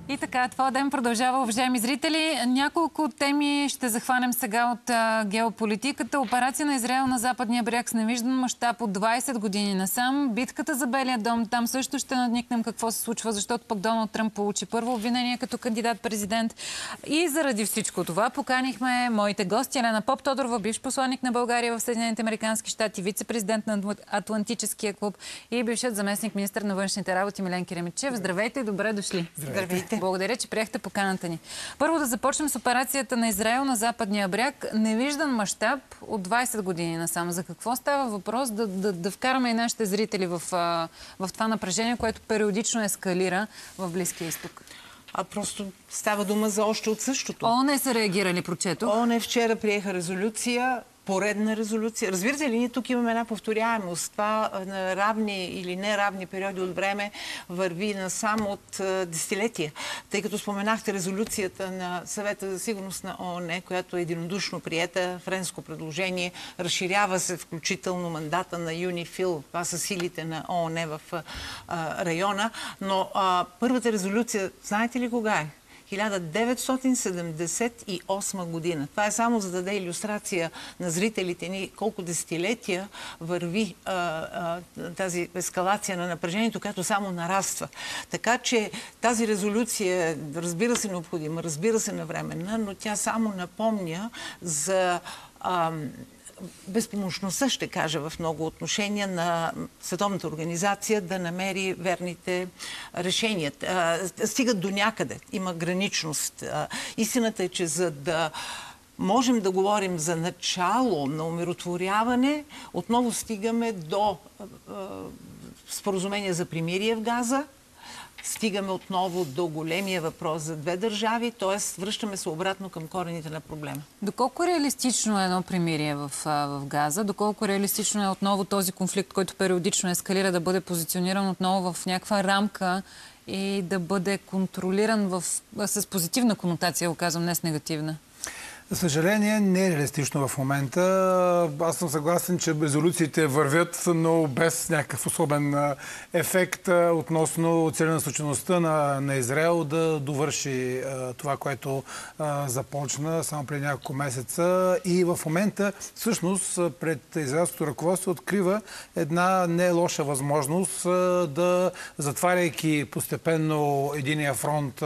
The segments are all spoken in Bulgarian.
И така, това ден продължава, уважаеми зрители. Няколко теми ще захванем сега от геополитиката. Операция на Израел на Западния бряг с невиждан мащаб от 20 години насам. Битката за Белия дом. Там също ще надникнем какво се случва, защото пък Доналд Тръмп получи първо обвинение като кандидат-президент. И заради всичко това поканихме моите гости. Елена Поптодорова, бивш посланник на България в Съединените американски щати, вице-президент на Атлантическия клуб и бившият заместник министър на външните работи Милен Киремитчев. Здравейте и добре дошли. Здравейте. Благодаря, че приехте поканата ни. Първо да започнем с операцията на Израел на Западния бряг. Невиждан мащаб от 20 години насам. За какво става въпрос? Да вкараме и нашите зрители в това напрежение, което периодично ескалира в Близкия изток. Просто става дума за още от същото. ООН са реагирали, прочетох. ООН вчера приеха резолюция, поредна резолюция. Разбирате ли, ние тук имаме една повторяемост. Това на равни или неравни периоди от време върви насам от десетилетия. Тъй като споменахте резолюцията на Съвета за сигурност на ООН, която е единодушно приета, френско предложение, разширява се включително мандата на ЮНИФИЛ, това са силите на ООН в района. Но първата резолюция, знаете ли кога е? 1978 година. Това е само за да даде илюстрация на зрителите ни колко десетилетия върви тази ескалация на напрежението, която само нараства. Така че тази резолюция, разбира се, необходима, разбира се, навременна, но тя само напомня за безпомощността, ще кажа, в много отношения на Световната организация да намери верните решения. Стигат до някъде. Има граничност. Истината е, че за да можем да говорим за начало на умиротворяване, отново стигаме до споразумение за примирие в Газа, стигаме отново до големия въпрос за две държави, т.е. връщаме се обратно към корените на проблема. Доколко реалистично е едно примирие в Газа? Доколко реалистично е отново този конфликт, който периодично ескалира, да бъде позициониран отново в някаква рамка и да бъде контролиран с позитивна конотация, го казвам, не с негативна? За съжаление, не е реалистично в момента. Аз съм съгласен, че резолюциите вървят, но без някакъв особен ефект относно целенасочеността на Израел да довърши това, което започна само преди няколко месеца. И в момента, всъщност, пред израелското ръководство открива една не лоша възможност да, затваряйки постепенно единия фронт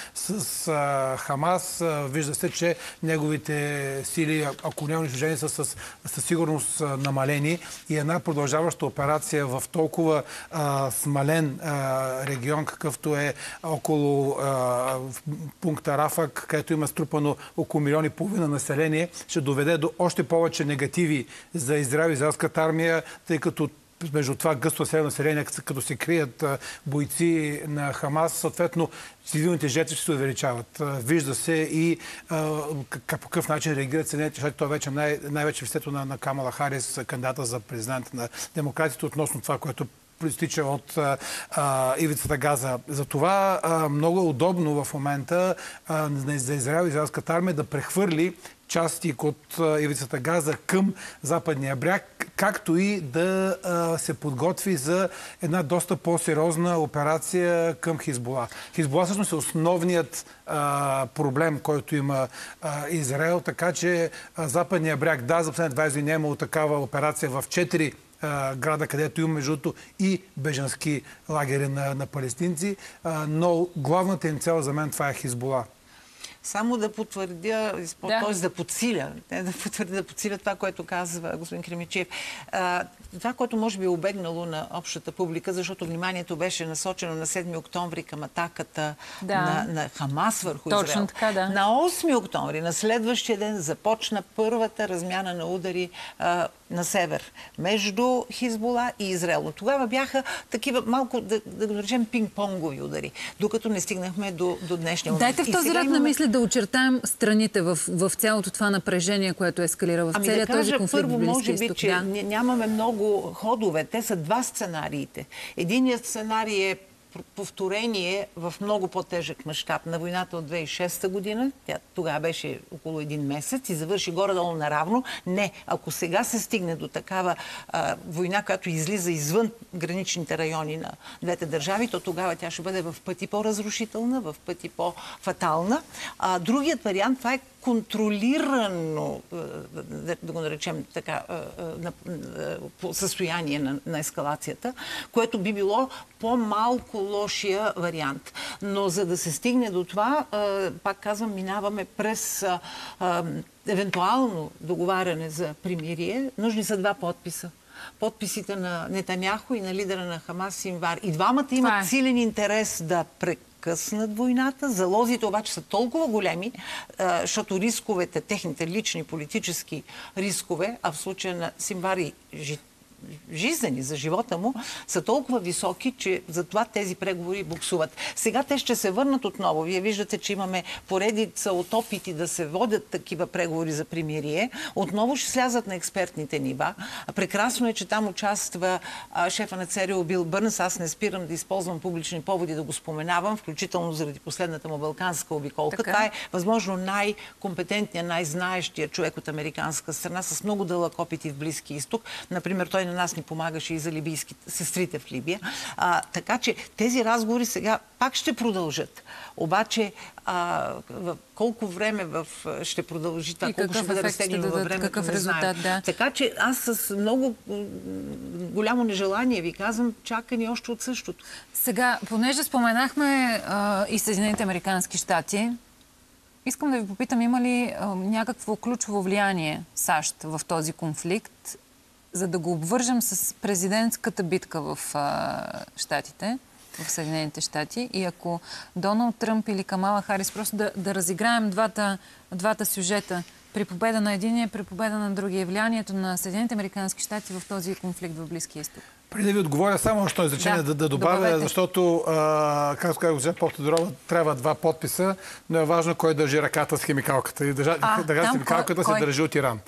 с Хамас, вижда се, че неговите сили, ако не унищожени, са със сигурност намалени и една продължаваща операция в толкова смален регион, какъвто е около пункта Рафак, където има струпано около 1,5 милиона население, ще доведе до още повече негативи за Израел и израелската армия, тъй като между това гъсто население, като се крият бойци на Хамас, съответно цивилните жертви ще се увеличават. Вижда се и по какъв начин реагират Съединените щати. Това вече най-вече в лицето на Камала Харис, кандидата за президент на демократите, относно това, което проистича от ивицата Газа. Затова много е удобно в момента за Израел и израелската армия да прехвърли части от ивицата Газа към Западния бряг, както и да се подготви за една доста по-сериозна операция към Хизбула. Хизбула всъщност е основният проблем, който има Израел, така че Западния бряг, да, за последните 20 години е имало такава операция в 4 града, където има между другото и бежански лагери на палестинци, но главната им цел за мен това е Хизбула. Само да потвърдя, т.е. да подсиля, да подсиля това, което казва господин Кремичев. Това, което може би е обегнало на общата публика, защото вниманието беше насочено на 7 октомври към атаката на Хамас върху Израел. Точно така, да. На 8 октомври, на следващия ден, започна първата размяна на удари на север между Хизбула и Израел. Но тогава бяха такива малко, да го наречем, пинг-понгови удари, докато не стигнахме до днешния момент. Дайте в този ред на мисли да очертаем страните в цялото това напрежение, което ескалира в целия този конфликт. Първо, може би, че нямаме много ходове. Те са два сценариите. Единият сценарий е повторение в много по-тежък мащаб на войната от 2006 година. Тя тогава беше около един месец и завърши горе-долу наравно. Не, ако сега се стигне до такава война, която излиза извън граничните райони на двете държави, то тогава тя ще бъде в пъти по-разрушителна, в пъти по-фатална. Другият вариант, това е контролирано, да го наречем така, състояние на ескалацията, което би било по-малко лошия вариант. Но за да се стигне до това, пак казвам, минаваме през евентуално договаряне за примирие. Нужни са 2 подписа. Подписите на Нетаняху и на лидера на Хамас Синвар. И двамата имат силен интерес да прекъснат войната. Залозите обаче са толкова големи, защото рисковете, техните лични политически рискове, а в случая на Синвар и жизнени за живота му, са толкова високи, че затова тези преговори буксуват. Сега те ще се върнат отново. Вие виждате, че имаме поредица от опити да се водят такива преговори за примирие. Отново ще слязат на експертните нива. Прекрасно е, че там участва шефа на ЦРУ Бил Бърнс. Аз не спирам да използвам публични поводи да го споменавам, включително заради последната му балканска обиколка. Това е възможно най-компетентният, най-знаещия човек от американска страна с много дълъг опит и в Близки изток. Например, той на нас ни помагаше и за либийските сестрите в Либия. Така че тези разговори сега пак ще продължат. Обаче колко време ще продължи това, колко ще бъде разтегнено във времето, не знаем. Да. Така че аз с много голямо нежелание ви казвам, чака ни още от същото. Сега, понеже споменахме и Съединените американски щати, искам да ви попитам, има ли някакво ключово влияние САЩ в този конфликт, за да го обвържем с президентската битка в щатите, в Съединените щати. И ако Доналд Тръмп или Камала Харис, просто да разиграем двата сюжета, при победа на единия, при победа на другия, влиянието на Съединените американски щати в този конфликт в Близкия изток. Преди да ви отговоря само още изречение да добавя, защото, както казах госпожа Поптодорова, трябва 2 подписа, но е важно кой държи ръката с химикалката. И държа с химикалката се държи от Иран.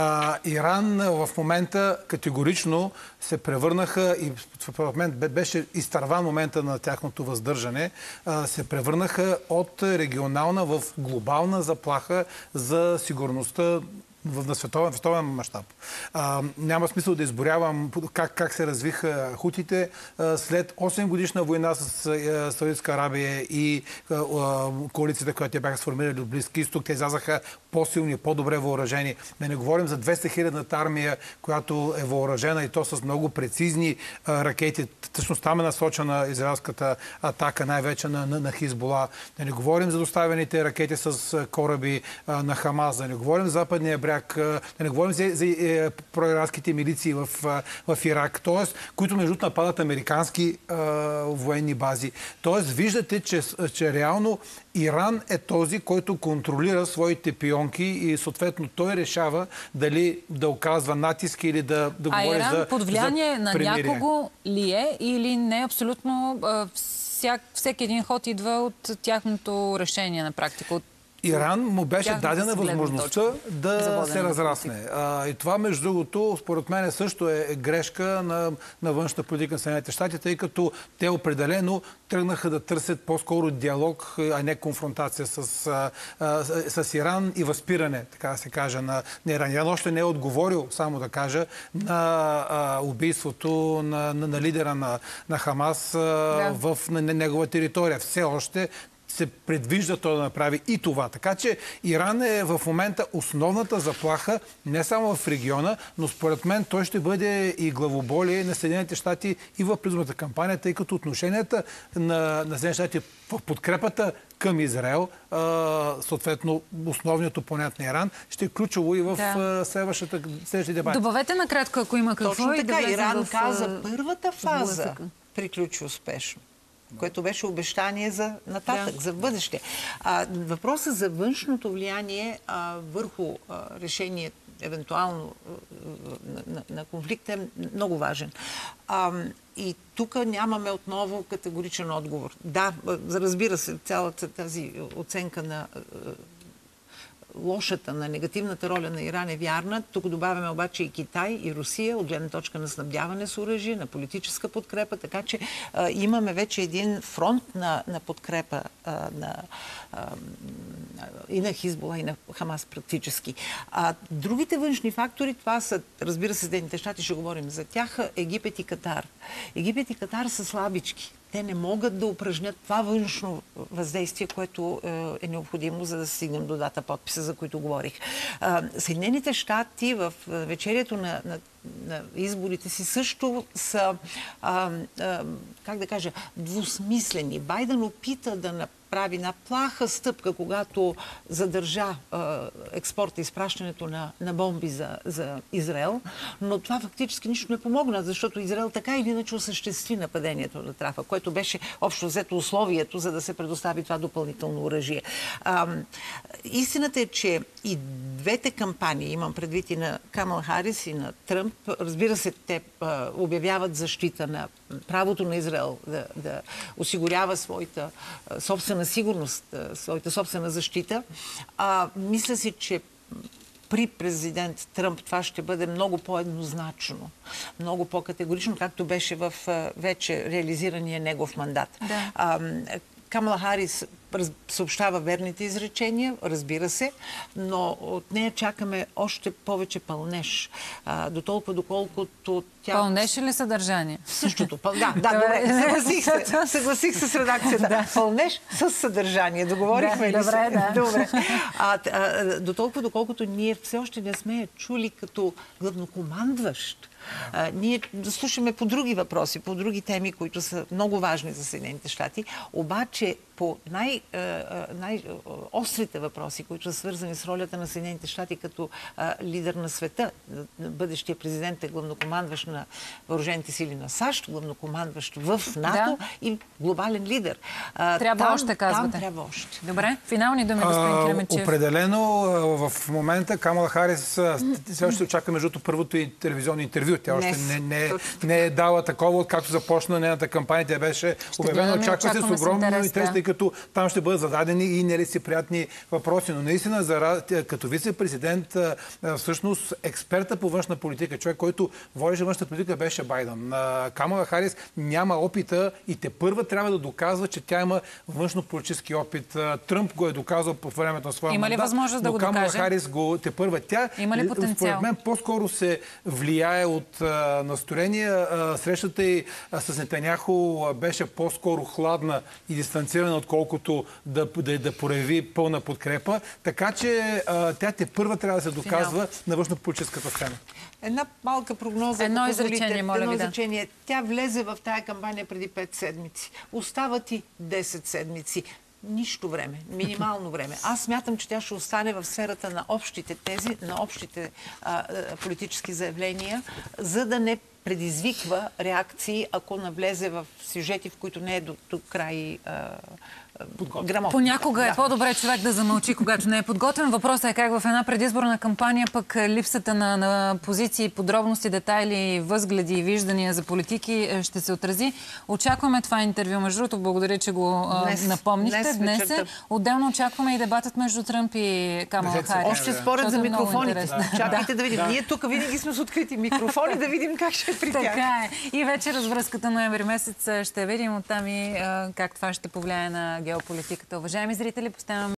Иран в момента категорично се превърнаха, и в момент беше изтърван момента на тяхното въздържане, се превърнаха от регионална в глобална заплаха за сигурността в световен мащаб. Няма смисъл да изборявам как се развиха хутите. След 8 годишна война с Саудитска Арабия и коалицията, която те бяха сформирали от Близки изток, те излязаха по-силни, по-добре въоръжени. Да не говорим за 200-хилядната армия, която е въоръжена и то с много прецизни ракети. Тъчно там е насочена израелската атака, най-вече на Хизбола. Да не говорим за доставените ракети с кораби на Хамас. Да не говорим за Западния бряг. Да не говорим за проиранските милиции в Ирак, т.е. които между другото нападат американски военни бази. Т.е. виждате, че реално Иран е този, който контролира своите пионки и съответно той решава дали да оказва натиск или да говори за Иран под влияние на някого ли е или не абсолютно всеки един ход идва от тяхното решение на практика, Иран му беше дадена възможността да се разрасне. И това, между другото, според мен също е грешка на външната политика на Съединените щати, тъй като те определено тръгнаха да търсят по-скоро диалог, а не конфронтация с Иран и възпиране, така да се каже, на Иран. Иран още не е отговорил, само да кажа, на убийството на лидера на Хамас в негова територия. Все още се предвижда той да направи и това. Така че Иран е в момента основната заплаха не само в региона, но според мен той ще бъде и главоболие на Съединените щати и в предизборната кампания, тъй като отношенията на Съединените щати в подкрепата към Израел, съответно основният опонент на Иран, ще е ключово и в следващия дебат. Добавете накратко, ако има какво. Точно така, Иран каза, първата фаза приключи успешно, което беше обещание за нататък, за бъдеще. Въпросът за външното влияние върху решение евентуално на конфликта е много важен. И тук нямаме отново категоричен отговор. Да, разбира се, цялата тази оценка на лошата, на негативната роля на Иран е вярна. Тук добавяме обаче и Китай, и Русия, от гледна точка на снабдяване с оръжие, на политическа подкрепа, така че имаме вече един фронт на подкрепа и на Хизбула, и на Хамас практически. Другите външни фактори, това са, разбира се, Съединените щати, ще говорим за тях, Египет и Катар. Египет и Катар са слабички. Те не могат да упражнят това външно въздействие, което е необходимо, за да стигнем до дата подписа, за които говорих. Съединените щати в вечерието на изборите си също са, как да кажа, двусмислени. Байден опита да направи една плаха стъпка, когато задържа експорта и изпращането на бомби за Израел, но това фактически нищо не помогна, защото Израел така или иначе осъществи нападението на Рафа, което беше общо взето условието, за да се предостави това допълнително оръжие. Истината е, че и двете кампании, имам предвид и на Камала Харис и на Тръмп, разбира се, те обявяват защита на правото на Израел да осигурява своята собствена сигурност, своята собствена защита. Мисля си, че при президент Тръмп това ще бъде много по-еднозначно, много по-категорично, както беше в вече реализирания негов мандат. Да. Камала Харис съобщава верните изречения, разбира се, но от нея чакаме още повече пълнеж. До толкова, доколкото тя... Пълнеж или съдържание? Същото. Да, добре. Съгласих се с редакцията. Да. Пълнеж с съдържание. Договорихме ли се? Да. Добре. До толкова, доколкото ние все още не сме я чули като главнокомандващ. Ние слушаме по други въпроси, по други теми, които са много важни за Съединените щати, обаче по най-острите въпроси, които са свързани с ролята на Съединените щати като лидер на света. Бъдещия президент е главнокомандващ на въоръжените сили на САЩ, главнокомандващ в НАТО и глобален лидер. Трябва още, казвате. Там трябва още. Добре. Финални думи, господин Клеменчев. Определено в момента Камала Харис все още очаква между първото и телевизионно интервю. Тя още не е дала такова, както започна нейната кампания. Тя беше обявена. Очаква се с огромно интерес, тъй като там ще бъдат зададени и нелицеприятни въпроси. Но наистина, като вице-президент, всъщност експерта по външна политика, човек, който водеше външна политика, беше Байден. Камала Харис няма опита и тепърва трябва да доказва, че тя има външно-политически опит. Тръмп го е доказал по времето на своя мандат. Има ли възможност да го докаже? Камала Харис го тепърва. Тя, има ли потенциал? Според мен, по-скоро се влияе от настроения. Срещата й с Нетаняху беше по-скоро хладна и дистанцирана, отколкото да прояви пълна подкрепа. Така че тя тепърва трябва да се доказва на външнополитическата сцена. Една малка прогноза. Едно изречение, моля ви. Изречение. Тя влезе в тая кампания преди 5 седмици. Остават и 10 седмици. Нищо време, минимално време. Аз смятам, че тя ще остане в сферата на общите тези, на общите политически заявления, за да не предизвиква реакции, ако навлезе в сюжети, в които не е до край грамотно. Понякога е по-добре човек да замълчи, когато не е подготвен. Въпросът е как в една предизборна кампания пък липсата на позиции, подробности, детайли, възгледи и виждания за политики ще се отрази. Очакваме това интервю. Между другото, благодаря, че го напомнихте. Днес отделно очакваме и дебатът между Тръмп и Камала Харис. Още според за микрофоните. Чакайте да видим. Ние тук винаги сме с открити микрофони, да видим как ще е при тях. Така е. И вече развръзката ноември месец ще видим оттам и как това ще повлияе на геополитиката. Уважаеми зрители, поставяме